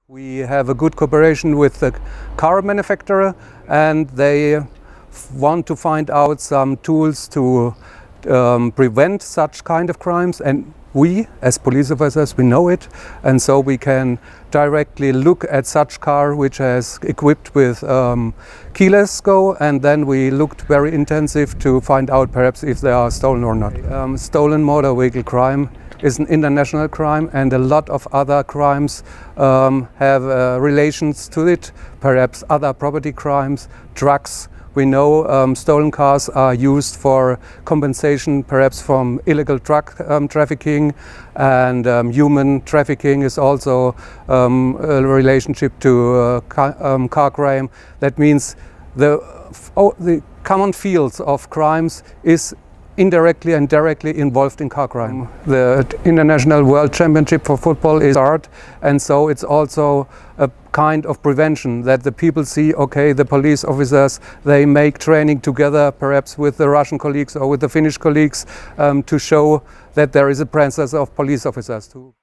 We have a good cooperation with the car manufacturer, and they want to find out some tools to prevent such kind of crimes, and we as police officers, we know it, and so we can directly look at such car which is equipped with keyless go, and then we looked very intensive to find out perhaps if they are stolen or not. Stolen motor vehicle crime is an international crime, and a lot of other crimes have relations to it, perhaps other property crimes, drugs. We know stolen cars are used for compensation, perhaps from illegal drug trafficking, and human trafficking is also a relationship to car crime. That means the common fields of crimes is indirectly and directly involved in car crime. The International World Championship for football is hard, and so it's also a kind of prevention that the people see, okay, the police officers, they make training together, perhaps with the Russian colleagues or with the Finnish colleagues, to show that there is a presence of police officers too.